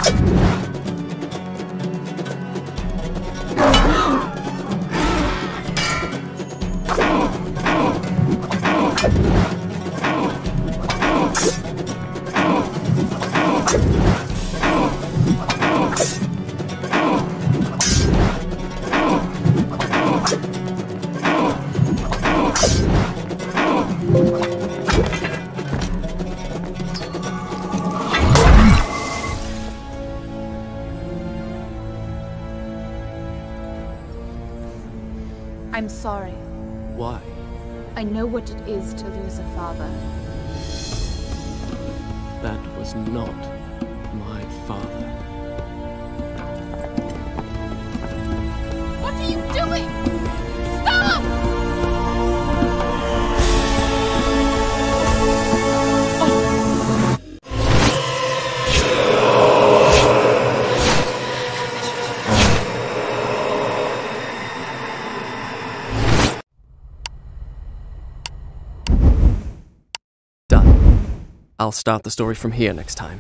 I'm sorry. Why? I know what it is to lose a father. That was not my father. What are you doing? Stop! Done. I'll start the story from here next time.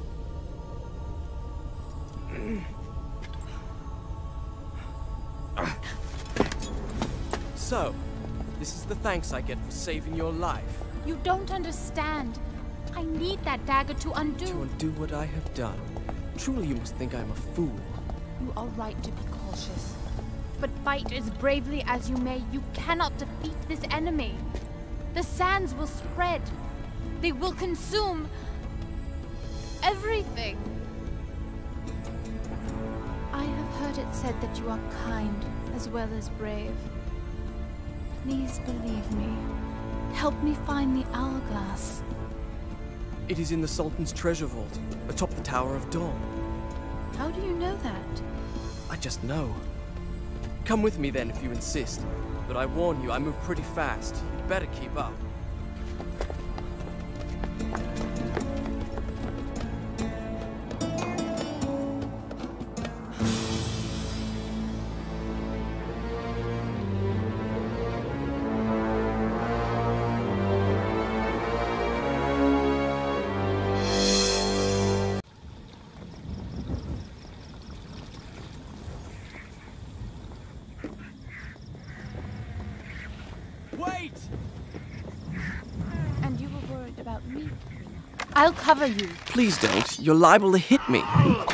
So, this is the thanks I get for saving your life. You don't understand. I need that dagger to undo. To undo what I have done. Truly you must think I'm a fool. You are right to be cautious. But fight as bravely as you may, you cannot defeat this enemy. The sands will spread. They will consume everything. I have heard it said that you are kind as well as brave. Please believe me. Help me find the hourglass. It is in the Sultan's treasure vault, atop the Tower of Dawn. How do you know that? I just know. Come with me then if you insist. But I warn you, I move pretty fast. You'd better keep up. Wait! And you were worried about me. I'll cover you. Please don't. You're liable to hit me.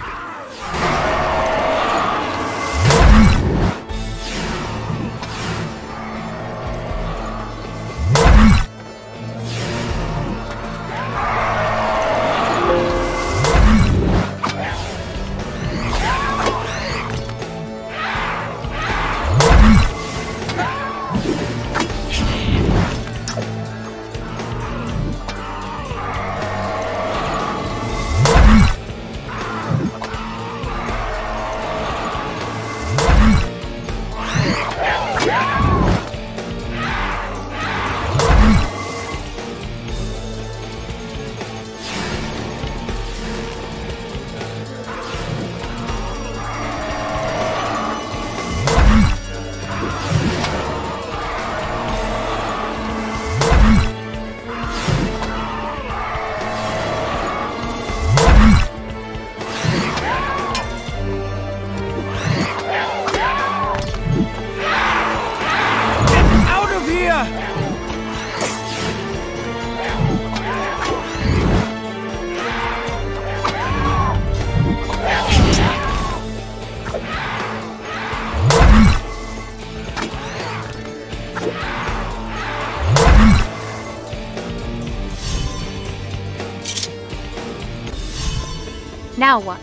Now what?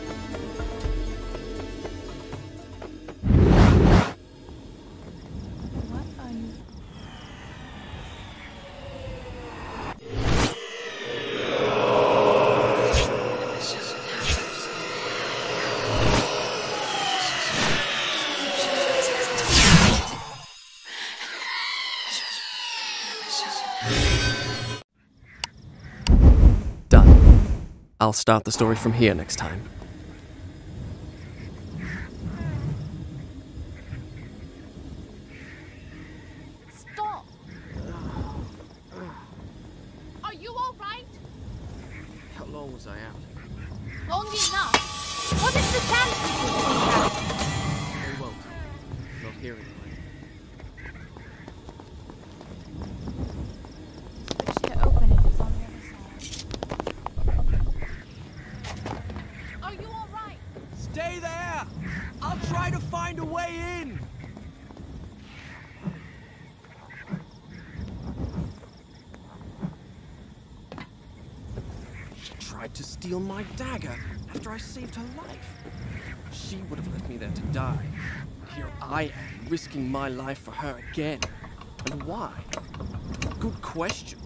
What are you... Done. I'll start the story from here next time. Stop! Are you all right? How long was I out? Long enough. What is the sand people think out? They won't. Not here anyway. Switch to open if it's on the other side. Are you alright? Stay there! I'll try to find a way in! She tried to steal my dagger after I saved her life. She would have left me there to die. Here I am, risking my life for her again. And why? Good question.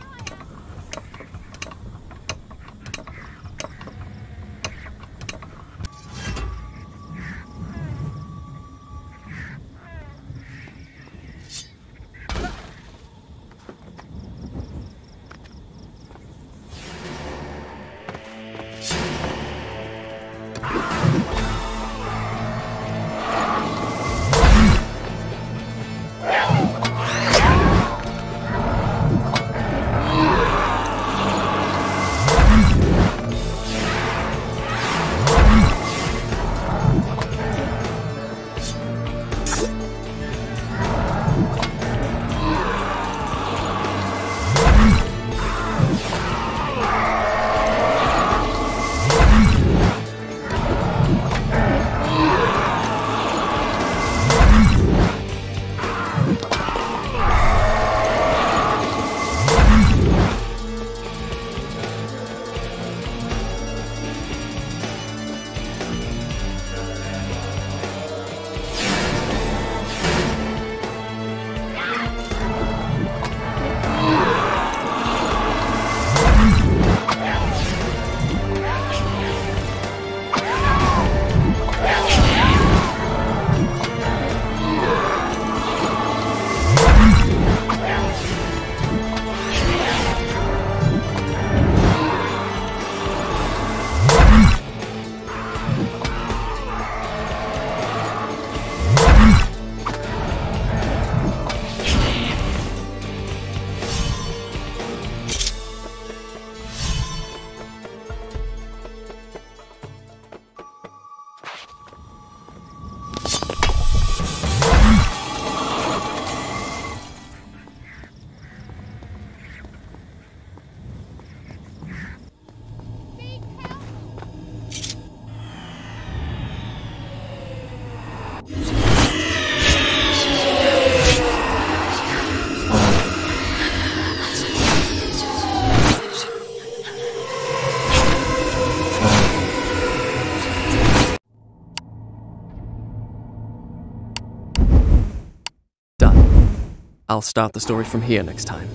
I'll start the story from here next time.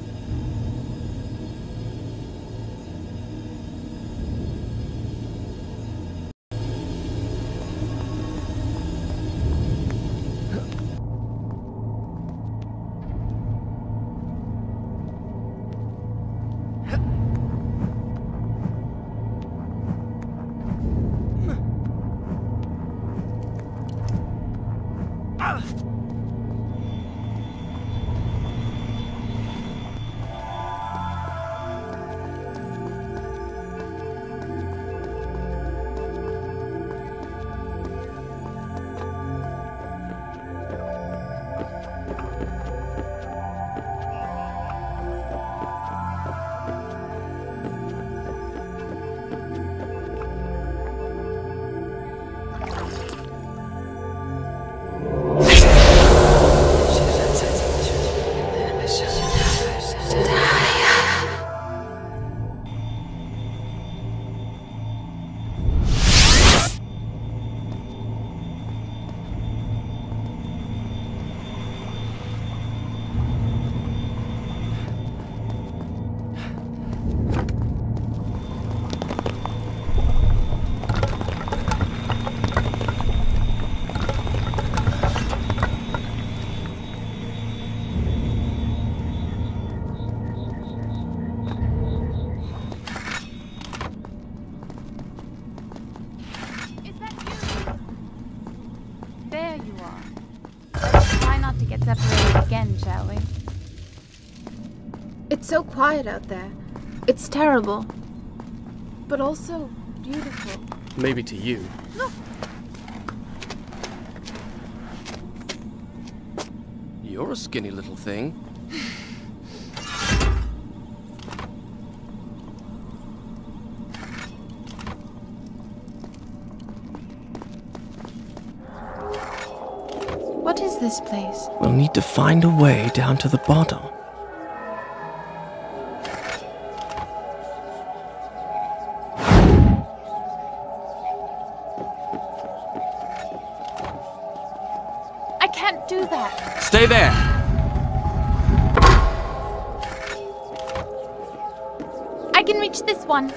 Separated again, shall we? It's so quiet out there. It's terrible. But also beautiful. Maybe to you. Look. You're a skinny little thing. What is this place? We'll need to find a way down to the bottom. I can't do that. Stay there! I can reach this one.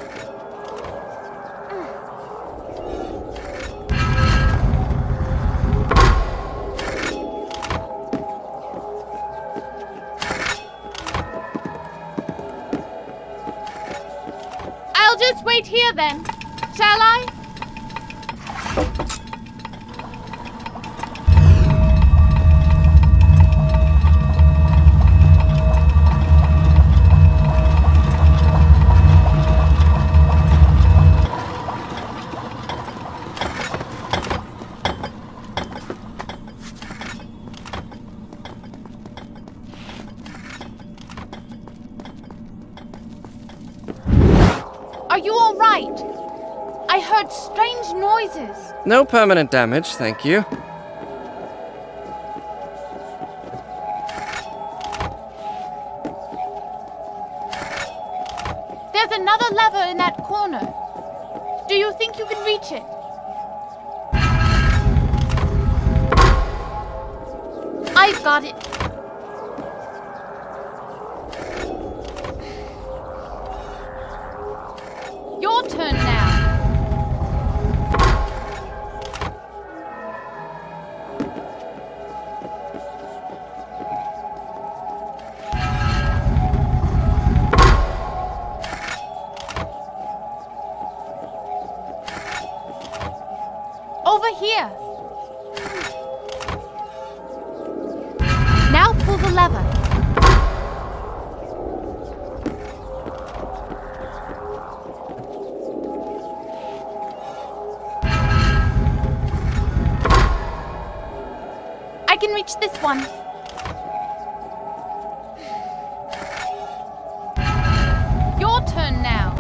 I'll just wait here then. Shall I? Are you all right? I heard strange noises. No permanent damage, thank you. There's another lever in that corner. Do you think you can reach it? I've got it. Your turn now. Over here. Now pull the lever. I can reach this one. Your turn now.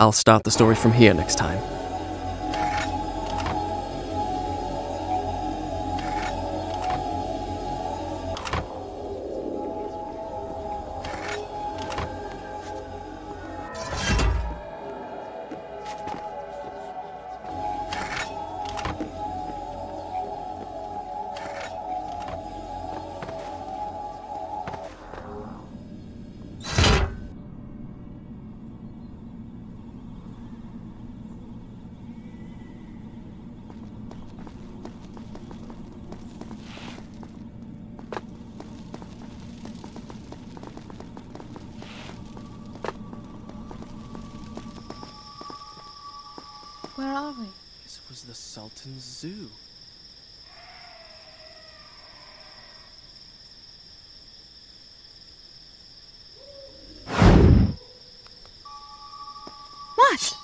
I'll start the story from here next time. Where are we? This was the Sultan's zoo. What?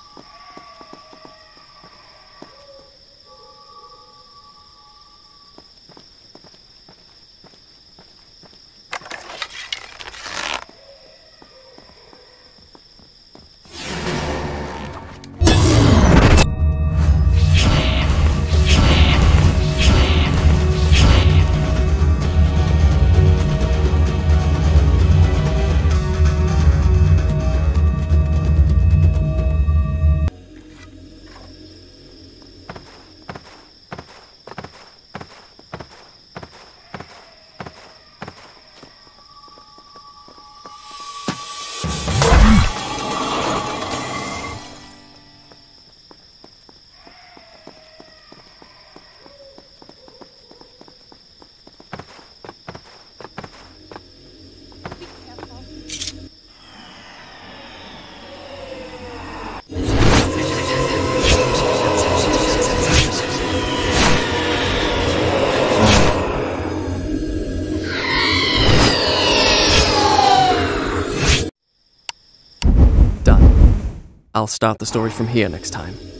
Done. I'll start the story from here next time.